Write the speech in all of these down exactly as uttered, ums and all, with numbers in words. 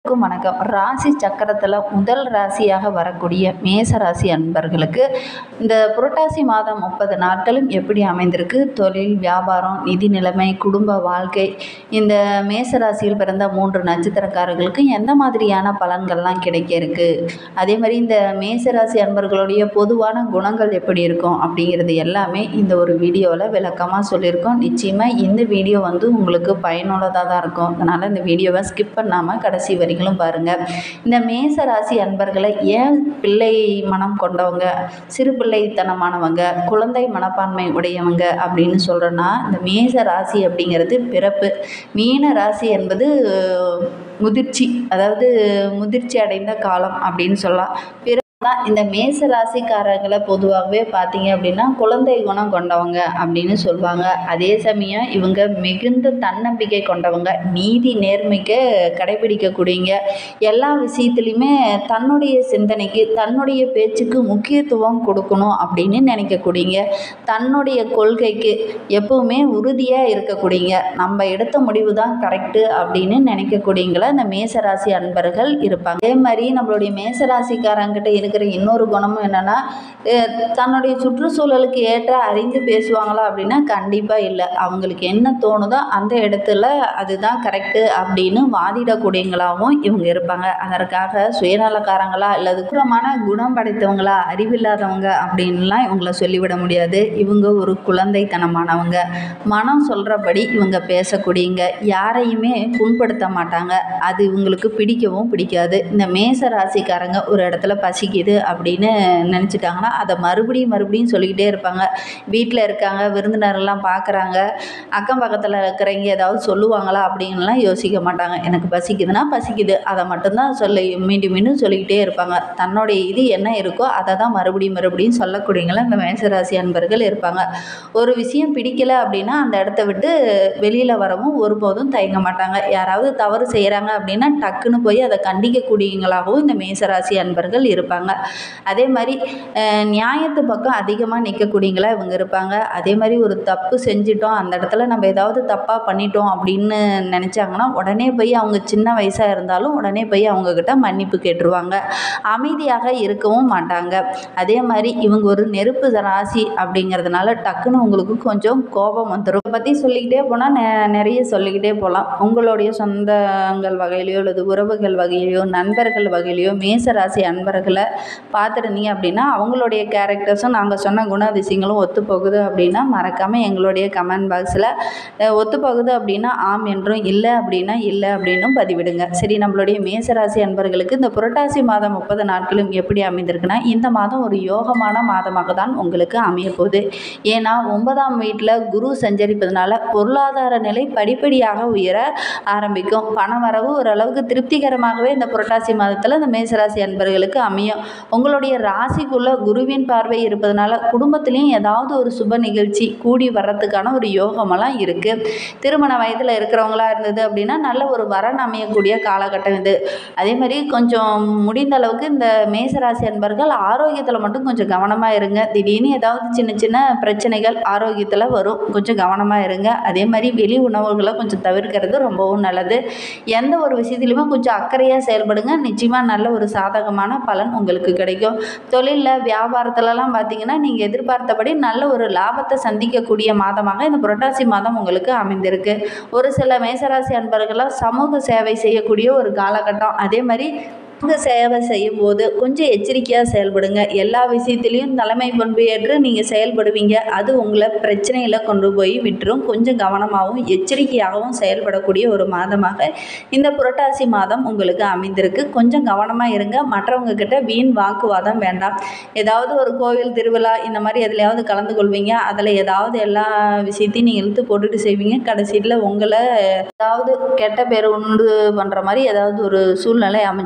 வணக்கம். ராசி சக்கரத்தில் முதல் ராசியாக வரக்கூடிய மேச ராசி அன்பர்களுக்கு இந்த புரட்டாசி மாதம் முப்பது நாட்களும் எப்படி அமைந்திருக்கு? தொழில், வியாபாரம், நிதி நிலைமை, குடும்ப வாழ்க்கை, இந்த மேச ராசியில் பிறந்த மூன்று நட்சத்திரக்காரர்களுக்கு எந்த மாதிரியான பலன்கள்லாம் கிடைக்க இருக்கு? அதே மாதிரி இந்த மேச ராசி அன்பர்களுடைய பொதுவான குணங்கள் எப்படி இருக்கும் அப்படிங்கிறது எல்லாமே இந்த ஒரு வீடியோவில் விளக்கமாக சொல்லியிருக்கோம். நிச்சயமாக இந்த வீடியோ வந்து உங்களுக்கு பயனுள்ளதாக தான் இருக்கும். அதனால் இந்த வீடியோவை ஸ்கிப் பண்ணாமல் கடைசி வரை பாருங்க. இந்த மேச ராசி அன்பர்களை ஏன் பிள்ளை மனம் கொண்டவங்க, சிறு பிள்ளைத்தனமானவங்க, குழந்தை மனப்பான்மை உடையவங்க அப்படின்னு சொல்றேன்னா, இந்த மேச ராசி அப்படிங்கிறது பிறப்பு. மீன ராசி என்பது முதிர்ச்சி, அதாவது முதிர்ச்சி அடைந்த காலம் அப்படின்னு சொல்லலாம். இந்த மேச ராசிக்காரர்களை பொதுவாகவே பார்த்தீங்க அப்படின்னா குழந்தை குணம் கொண்டவங்க அப்படின்னு சொல்லுவாங்க. அதே சமயம் இவங்க மிகுந்த தன்னம்பிக்கை கொண்டவங்க, நீதி நேர்மைக்கு கடைபிடிக்கக்கூடியங்க, எல்லா விஷயத்துலையுமே தன்னுடைய சிந்தனைக்கு தன்னுடைய பேச்சுக்கு முக்கியத்துவம் கொடுக்கணும் அப்படின்னு நினைக்கக்கூடியங்க, தன்னுடைய கொள்கைக்கு எப்பவுமே உறுதியாக இருக்கக்கூடியங்க, நம்ம எடுத்த முடிவு தான் கரெக்டு அப்படின்னு நினைக்கக்கூடியங்கள இந்த மேசராசி அன்பர்கள் இருப்பாங்க. அதே மாதிரி நம்மளுடைய மேசராசிக்காரங்கிட்ட இருக்கிற இன்னொரு குணமும் என்னன்னா, தன்னுடைய சுற்றுச்சூழலுக்கு ஏற்ற அறிந்து பேசுவாங்களா அப்படின்னா கண்டிப்பா இல்லை. அவங்களுக்கு என்ன தோணுதோ அந்த இடத்துல அதுதான் கரெக்டு அப்படின்னு வாதிடக்கூடியவங்களாகவும் இவங்க இருப்பாங்க. அதற்காக சுயநலக்காரங்களா அல்லது குறமான குணம் படைத்தவங்களா, அறிவில்லாதவங்க அப்படின்லாம் இவங்கள சொல்லிவிட முடியாது. இவங்க ஒரு குழந்தைத்தனமானவங்க, மனம் சொல்றபடி இவங்க பேசக்கூடியங்க, யாரையுமே புண்படுத்த மாட்டாங்க. அது இவங்களுக்கு பிடிக்கவும் பிடிக்காது. இந்த மேச ராசிக்காரங்க ஒரு இடத்துல பசிக்குது அப்படின்னு நினச்சிட்டாங்கன்னா அதை மறுபடியும் மறுபடியும் சொல்லிக்கிட்டே இருப்பாங்க. வீட்டில் இருக்காங்க, விருந்தினரெல்லாம் பார்க்குறாங்க, அக்கம் பக்கத்தில் இருக்கிறவங்க ஏதாவது சொல்லுவாங்களா அப்படின்லாம் யோசிக்க மாட்டாங்க. எனக்கு பசிக்குதுன்னா பசிக்குது, அதை மட்டும்தான் சொல்லி மீண்டும் மீண்டும் சொல்லிக்கிட்டே இருப்பாங்க. தன்னுடைய இது என்ன இருக்கோ அதை தான் மறுபடியும் மறுபடியும் சொல்லக்கூடியவங்கள இந்த மேசராசி அன்பர்கள் இருப்பாங்க. ஒரு விஷயம் பிடிக்கலை அப்படின்னா அந்த இடத்த விட்டு வெளியில் வரவும் ஒருபோதும் தயங்க மாட்டாங்க. யாராவது தவறு செய்கிறாங்க அப்படின்னா டக்குன்னு போய் அதை கண்டிக்கக்கூடியவங்களாகவும் இந்த மேசராசி அன்பர்கள் இருப்பாங்க. அதே மாதிரி நியாயத்து பக்கம் அதிகமாக நிற்கக்கூடியங்களா இவங்க இருப்பாங்க. அதே மாதிரி ஒரு தப்பு செஞ்சிட்டோம், அந்த இடத்துல நம்ம ஏதாவது தப்பாக பண்ணிட்டோம் அப்படின்னு நினச்சாங்கன்னா உடனே போய் அவங்க சின்ன வயசாக இருந்தாலும் உடனே போய் அவங்கக்கிட்ட மன்னிப்பு கேட்டுருவாங்க. அமைதியாக இருக்கவும் மாட்டாங்க. அதே மாதிரி இவங்க ஒரு நெருப்பு ராசி அப்படிங்கிறதுனால டக்குன்னு உங்களுக்கு கொஞ்சம் கோபம் வந்துடும். இதை பற்றி சொல்லிக்கிட்டே போனால் நெ நிறைய சொல்லிக்கிட்டே போகலாம். உங்களுடைய சொந்தங்கள் வகையிலையோ அல்லது உறவுகள் வகையிலையோ நண்பர்கள் வகையிலையோ மேசராசி அன்பர்களை பார்த்துருந்தீங்க அப்படின்னா அவங்களுடைய கேரக்டர்ஸும் நாங்கள் சொன்ன குணாதிசயங்களும் ஒத்துப்போகுது அப்படின்னா மறக்காமல் எங்களுடைய கமெண்ட் பாக்ஸில் ஒத்துப்போகுது அப்படின்னா ஆம் என்றும், இல்லை அப்படின்னா இல்லை அப்படின்னும் பதிவிடுங்க. சரி, நம்மளுடைய மேசராசி அன்பர்களுக்கு இந்த புரட்டாசி மாதம் முப்பது நாட்களும் எப்படி அமைந்திருக்குன்னா, இந்த மாதம் ஒரு யோகமான மாதமாக தான் உங்களுக்கு அமைய போகுது. ஏன்னா ஒன்பதாம் வீட்டில் குரு சஞ்சரிப்பதனால பொருளாதார நிலை படிப்படியாக உயர ஆரம்பிக்கும். பணவரவு ஓரளவுக்கு திருப்திகரமாகவே இந்த புரட்டாசி மாதத்தில் இந்த மேசராசி அன்பர்களுக்கு அமையும். உங்களுடைய ராசிக்குள்ள குருவின் பார்வை இருப்பதனால குடும்பத்திலையும் ஏதாவது ஒரு சுப நிகழ்ச்சி கூடி வர்றதுக்கான ஒரு யோகமெல்லாம் இருக்கு. திருமண வயதில் இருக்கிறவங்களா இருந்தது அப்படின்னா நல்ல ஒரு வரன் அமையக்கூடிய காலகட்டம் இது. அதே மாதிரி கொஞ்சம் முடிந்த அளவுக்கு இந்த மேசராசி அன்பர்கள் ஆரோக்கியத்தில் மட்டும் கொஞ்சம் கவனமாக இருங்க. திடீர்னு ஏதாவது சின்ன சின்ன பிரச்சனைகள் ஆரோக்கியத்தில் வரும், கொஞ்சம் கவனமாக இருங்க. அதே மாதிரி வெளி உணவுகளை கொஞ்சம் தவிர்க்கிறது ரொம்பவும் நல்லது. எந்த ஒரு விஷயத்துலையுமே கொஞ்சம் அக்கறையாக செயல்படுங்க. நிச்சயமாக நல்ல ஒரு சாதகமான பலன் உங்களுக்கு கிடைக்கும். தொழிலில், வியாபாரத்துலலாம் பார்த்தீங்கன்னா நீங்கள் எதிர்பார்த்தபடி நல்ல ஒரு லாபத்தை சந்திக்கக்கூடிய மாதமாக இந்த புரட்டாசி மாதம் உங்களுக்கு அமைந்திருக்கு. ஒரு சில மேசராசி அன்பர்களால் சமூக சேவை செய்யக்கூடிய ஒரு காலகட்டம். அதே மாதிரி சமூக சேவை செய்யும் போது கொஞ்சம் எச்சரிக்கையாக செயல்படுங்க. எல்லா விஷயத்திலையும் தலைமை பண்பு ஏற்று நீங்கள் செயல்படுவீங்க. அது உங்களை பிரச்சனையில் கொண்டு போய் விட்டுரும். கொஞ்சம் கவனமாகவும் எச்சரிக்கையாகவும் செயல்படக்கூடிய ஒரு மாதமாக இந்த புரட்டாசி மாதம் உங்களுக்கு அமைந்திருக்கு. கொஞ்சம் கவனமாக இருங்க. மற்றவங்க கிட்ட வீண் வாக்குவாதம் வேண்டாம். ஏதாவது ஒரு கோவில் திருவிழா இந்த மாதிரி எதுலையாவது கலந்து கொள்வீங்க, அதில் ஏதாவது எல்லா விஷயத்தையும் நீங்கள் இழுத்து போட்டுட்டு செய்வீங்க. கடைசியில் உங்களை ஏதாவது கெட்ட பேர் உண்டு பண்ணுற மாதிரி ஏதாவது ஒரு சூழ்நிலை அமைஞ்சிடும். கொஞ்சம்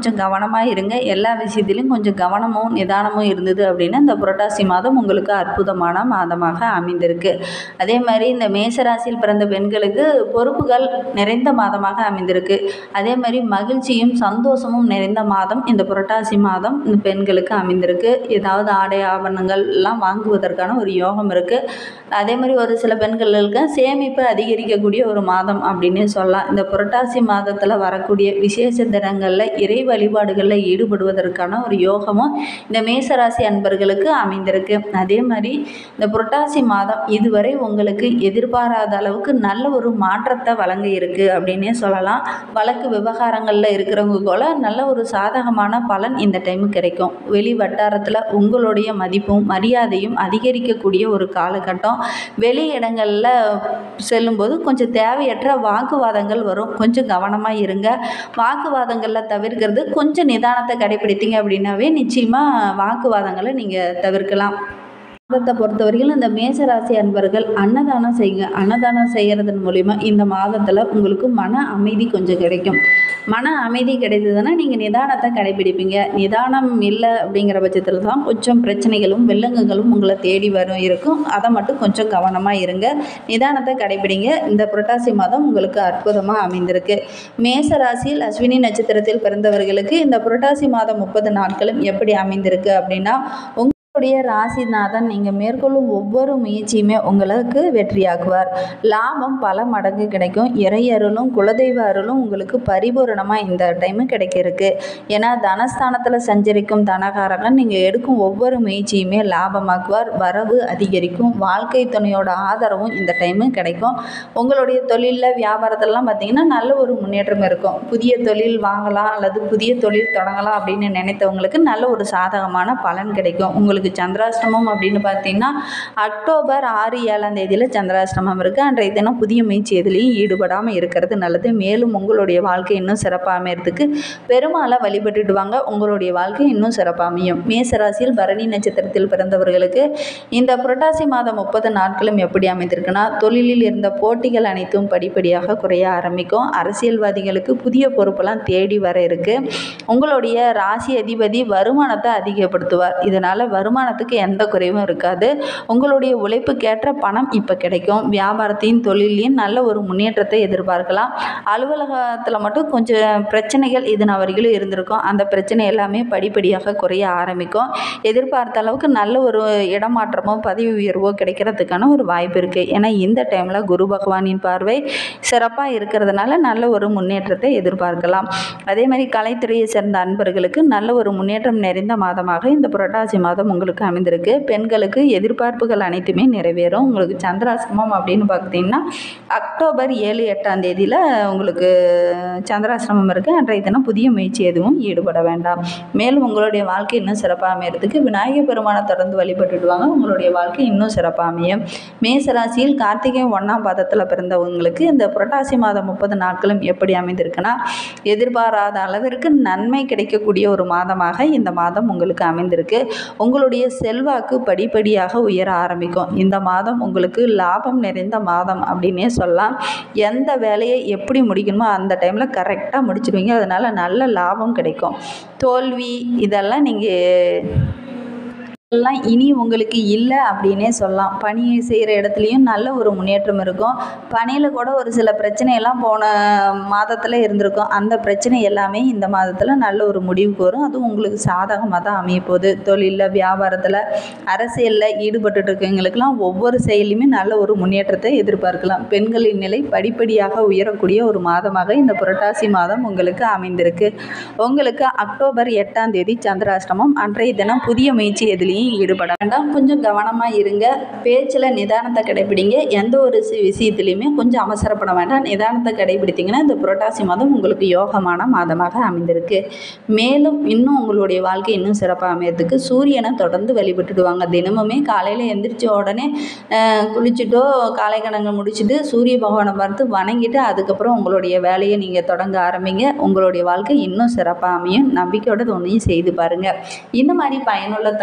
கொஞ்சம் கவனமாக இருங்க. எல்லா விஷயத்திலையும் கொஞ்சம் கவனமும் நிதானமும் இருந்தது அப்படின்னா இந்த புரட்டாசி மாதம் உங்களுக்கு அற்புதமான மாதமாக அமைந்திருக்கு. அதே மாதிரி இந்த மேசராசியில் பிறந்த பெண்களுக்கு பொறுப்புகள் நிறைந்த மாதமாக அமைந்திருக்கு. அதே மாதிரி மகிழ்ச்சியும் சந்தோஷமும் நிறைந்த மாதம் இந்த புரட்டாசி மாதம் இந்த பெண்களுக்கு அமைந்திருக்கு. ஏதாவது ஆடை ஆபரணங்கள் எல்லாம் வாங்குவதற்கான ஒரு யோகம் இருக்குது. அதே மாதிரி ஒரு சில பெண்களுக்கு சேமிப்பு அதிகரிக்கக்கூடிய ஒரு மாதம் அப்படின்னு சொல்லலாம். இந்த புரட்டாசி மாதத்தில் வரக்கூடிய விசேஷ தினங்களில் இறை வழிபாடுகளில் ஈடுபடுவதற்கான ஒரு யோகமும் இந்த மேசராசி அன்பர்களுக்கு அமைந்திருக்கு. அதே மாதிரி இந்த புரட்டாசி மாதம் இதுவரை உங்களுக்கு எதிர்பாராத அளவுக்கு நல்ல ஒரு மாற்றத்தை வழங்க இருக்குது அப்படின்னே சொல்லலாம். வழக்கு விவகாரங்களில் இருக்கிறவங்க போல நல்ல ஒரு சாதகமான பலன் இந்த டைமு கிடைக்கும். வெளி வட்டாரத்தில் உங்களுடைய மதிப்பும் மரியாதையும் அதிகரிக்கக்கூடிய ஒரு காலகட்டம். வெளி இடங்களில் செல்லும்போது கொஞ்சம் தேவையற்ற வாக்குவாதங்கள் வரும். கொஞ்சம் கவனமாக இருங்க. வாக்குவாதங்களில் தவிர்க்கிறது கொஞ்சம் நிதானத்தை கடைபிடித்தீங்க அப்படின்னாவே நிச்சயமாக வாக்குவாதங்களை நீங்கள் தவிர்க்கலாம். மாதத்தை பொறுத்தவரைக்கும் இந்த மேசராசி அன்பர்கள் அன்னதானம் செய்யுங்க. அன்னதானம் செய்கிறதன் மூலிமா இந்த மாதத்தில் உங்களுக்கு மன அமைதி கொஞ்சம் கிடைக்கும். மன அமைதி கிடைத்ததுன்னா நீங்கள் நிதானத்தை கடைபிடிப்பீங்க. நிதானம் இல்லை அப்படிங்கிற பட்சத்தில் தான் கொஞ்சம் பிரச்சனைகளும் வில்லங்கங்களும் உங்களை தேடி வரும் இருக்கும். அதை மட்டும் கொஞ்சம் கவனமாக இருங்க. நிதானத்தை கடைபிடிங்க. இந்த புரட்டாசி மாதம் உங்களுக்கு அற்புதமாக அமைந்திருக்கு. மேசராசியில் அஸ்வினி நட்சத்திரத்தில் பிறந்தவர்களுக்கு இந்த புரட்டாசி மாதம் முப்பது நாட்களும் எப்படி அமைந்திருக்கு அப்படின்னா உங்க உங்களுடைய ராசிநாதன் நீங்கள் மேற்கொள்ளும் ஒவ்வொரு முயற்சியுமே உங்களுக்கு வெற்றியாக்குவார். லாபம் பல மடங்கு கிடைக்கும். இறை அருளும் குலதெய்வ அருளும் உங்களுக்கு பரிபூரணமாக இந்த டைமு கிடைக்கிறதுக்கு. ஏன்னா தனஸ்தானத்தில் சஞ்சரிக்கும் தனகாரகன் நீங்கள் எடுக்கும் ஒவ்வொரு முயற்சியுமே லாபமாக்குவார். வரவு அதிகரிக்கும். வாழ்க்கை துணையோட ஆதரவும் இந்த டைமு கிடைக்கும். உங்களுடைய தொழிலில் வியாபாரத்திலலாம் பார்த்திங்கன்னா நல்ல ஒரு முன்னேற்றம் இருக்கும். புதிய தொழில் வாங்கலாம் அல்லது புதிய தொழில் தொடங்கலாம் அப்படின்னு நினைத்தவங்களுக்கு நல்ல ஒரு சாதகமான பலன் கிடைக்கும். உங்களுக்கு சந்திராஷ்டமம் அப்படின்னு பார்த்தீங்கன்னா அக்டோபர் ஆறு ஏழாம் தேதியில் சந்திராஷ்டமம் இருக்குது. அன்றைய தினம் புதிய முயற்சி எதுலேயும் ஈடுபடாமல் இருக்கிறது நல்லது. மேலும் உங்களுடைய வாழ்க்கை இன்னும் சிறப்பாக அமையறதுக்கு பெருமாளை வழிபட்டுடுவாங்க. உங்களுடைய வாழ்க்கை இன்னும் சிறப்பாக அமையும். மேசராசியில் பரணி நட்சத்திரத்தில் பிறந்தவர்களுக்கு இந்த புரட்டாசி மாதம் முப்பது நாட்களும் எப்படி அமைந்திருக்குன்னா தொழிலில் இருந்த போட்டிகள் அனைத்தும் படிப்படியாக குறைய ஆரம்பிக்கும். அரசியல்வாதிகளுக்கு புதிய பொறுப்பெல்லாம் தேடி வர இருக்குது. உங்களுடைய ராசி அதிபதி வருமானத்தை அதிகப்படுத்துவார். இதனால் வருமானத்துக்கு எந்த குறைவும் இருக்காது. உங்களுடைய உழைப்புக்கேற்ற பணம் இப்போ கிடைக்கும். வியாபாரத்தையும் தொழிலையும் நல்ல ஒரு முன்னேற்றத்தை எதிர்பார்க்கலாம். அலுவலகத்தில் மட்டும் கொஞ்சம் பிரச்சனைகள் இதன் வரையிலும் இருந்திருக்கும். அந்த பிரச்சனை எல்லாமே படிப்படியாக குறைய ஆரம்பிக்கும். எதிர்பார்த்த அளவுக்கு நல்ல ஒரு இடமாற்றமோ பதவி உயர்வோ கிடைக்கிறதுக்கான ஒரு வாய்ப்பு இருக்குது. ஏன்னா இந்த டைமில் குரு பகவானின் பார்வை சிறப்பாக இருக்கிறதுனால நல்ல ஒரு முன்னேற்றத்தை எதிர்பார்க்கலாம். அதே மாதிரி கலைத்துறையை சேர்ந்த அன்பர்களுக்கு நல்ல ஒரு முன்னேற்றம் நிறைந்த மாதமாக இந்த புரட்டாசி மாதம் உங்களுக்கு அமைந்திருக்கு. பெண்களுக்கு எதிர்பார்ப்புகள் அனைத்துமே நிறைவேறும். உங்களுக்கு சந்திராசிரமம் அப்படின்னு பார்த்தீங்கன்னா அக்டோபர் ஏழு எட்டாம் தேதியில் உங்களுக்கு சந்திராசிரமம் இருக்குது. அன்றைய தினம் புதிய முயற்சி எதுவும் ஈடுபட வேண்டாம். மேலும் உங்களுடைய வாழ்க்கை இன்னும் சிறப்பாக அமையறதுக்கு விநாயகர் பெருமானை தொடர்ந்து வழிபட்டுடுவாங்க. உங்களுடைய வாழ்க்கை இன்னும் சிறப்பாக அமையும். மேசராசியில் கார்த்திகை ஒன்றாம் பாதத்தில் பிறந்தவங்களுக்கு இந்த புரட்டாசி மாதம் முப்பது நாட்களும் எப்படி அமைந்திருக்குன்னா எதிர்பாராத அளவிற்கு நன்மை கிடைக்கக்கூடிய ஒரு மாதமாக இந்த மாதம் உங்களுக்கு அமைந்திருக்கு. உங்களுடைய செல்வாக்கு படிப்படியாக உயர ஆரம்பிக்கும். இந்த மாதம் உங்களுக்கு லாபம் நிறைந்த மாதம் அப்படின்னே சொல்லலாம். எந்த வேலையை எப்படி முடிக்கணுமோ அந்த டைமில் கரெக்டாக முடிச்சிடுவீங்க. அதனால் நல்ல லாபம் கிடைக்கும். தோல்வி இதெல்லாம் நீங்கள் எல்லாம் இனி உங்களுக்கு இல்லை அப்படின்னே சொல்லலாம். பணி செய்கிற இடத்துலையும் நல்ல ஒரு முன்னேற்றம் இருக்கும். பணியில் கூட ஒரு சில பிரச்சனையெல்லாம் போன மாதத்தில் இருந்திருக்கும். அந்த பிரச்சனை எல்லாமே இந்த மாதத்தில் நல்ல ஒரு முடிவுக்கு வரும். அதுவும் உங்களுக்கு சாதகமாக தான் அமைய போகுது. தொழிலில் வியாபாரத்தில் அரசியலில் ஈடுபட்டு இருக்கவங்களுக்கெல்லாம் ஒவ்வொரு செயலையுமே நல்ல ஒரு முன்னேற்றத்தை எதிர்பார்க்கலாம். பெண்களின் நிலை படிப்படியாக உயரக்கூடிய ஒரு மாதமாக இந்த புரட்டாசி மாதம் உங்களுக்கு அமைந்திருக்கு. உங்களுக்கு அக்டோபர் எட்டாம் தேதி சந்திராஷ்டமம். அன்றைய தினம் புதிய முயற்சி எதுலேயும் ஈடுபட வேண்டாம். கொஞ்சம் கவனமாக இருங்க. பேச்சில் நிதானத்தை கடைபிடிங்க. எந்த ஒரு விஷயத்துலையுமே கொஞ்சம் அவசரப்பட வேண்டாம். நிதானத்தை கடைபிடித்தீங்கன்னா இந்த புரட்டாசி மாதம் உங்களுக்கு யோகமான மாதமாக அமைந்திருக்கு. மேலும் இன்னும் உங்களுடைய வாழ்க்கை இன்னும் சிறப்பாக அமையறதுக்கு சூரியனை தொடர்ந்து வழிபட்டுடுவாங்க. தினமுமே காலையில் எந்திரிச்ச உடனே குளிச்சுட்டோ காலை கடன்கள் முடிச்சுட்டு சூரிய பகவானை பார்த்து வணங்கிட்டு அதுக்கப்புறம் உங்களுடைய வேலையை நீங்கள் தொடங்க ஆரம்பிங்க. உங்களுடைய வாழ்க்கை இன்னும் சிறப்பாக அமையும். நம்பிக்கையோட ஒன்றையும் செய்து பாருங்கள். இந்த மாதிரி பயனுள்ள தகவலை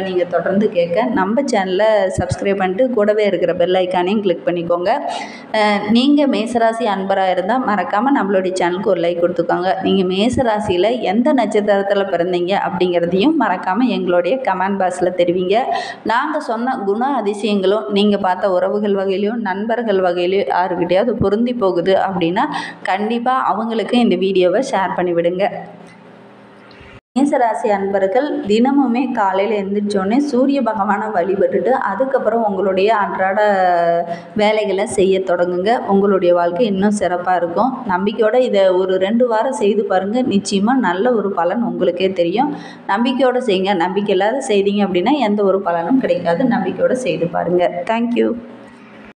நீங்கள் தொடர்ந்து கேட்க நம்ம சேனலை சப்ஸ்கிரைப் பண்ணிட்டு கூடவே இருக்கிற பெல் ஐக்கானையும் கிளிக் பண்ணிக்கோங்க. நீங்கள் மேசராசி அன்பராக இருந்தால் மறக்காமல் நம்மளுடைய சேனலுக்கு ஒரு லைக் கொடுத்துக்கோங்க. நீங்கள் மேசராசியில் எந்த நட்சத்திரத்தில் பிறந்தீங்க அப்படிங்கிறதையும் மறக்காமல் எங்களுடைய கமெண்ட் பாக்ஸில் தெரிவிங்க. நாங்கள் சொன்ன குண அதிசயங்களும் நீங்கள் பார்த்த உறவுகள் வகையிலையும் நண்பர்கள் வகையிலையும் யாருக்கிட்டையாவது பொருந்தி போகுது அப்படின்னா கண்டிப்பாக அவங்களுக்கு இந்த வீடியோவை ஷேர் பண்ணிவிடுங்க. மேசராசி அன்பர்கள் தினமுமே காலையில் எழுந்திரிச்சோடனே சூரிய பகவானை வழிபட்டுட்டு அதுக்கப்புறம் உங்களுடைய அன்றாட வேலைகளை செய்ய தொடங்குங்க. உங்களுடைய வாழ்க்கை இன்னும் சிறப்பாக இருக்கும். நம்பிக்கையோடு இதை ஒரு ரெண்டு வாரம் செய்து பாருங்கள். நிச்சயமாக நல்ல ஒரு பலன் உங்களுக்கே தெரியும். நம்பிக்கையோடு செய்யுங்க. நம்பிக்கை இல்லாத செய்தீங்க அப்படின்னா எந்த ஒரு பலனும் கிடைக்காது. நம்பிக்கையோடு செய்து பாருங்கள். தேங்க்யூ.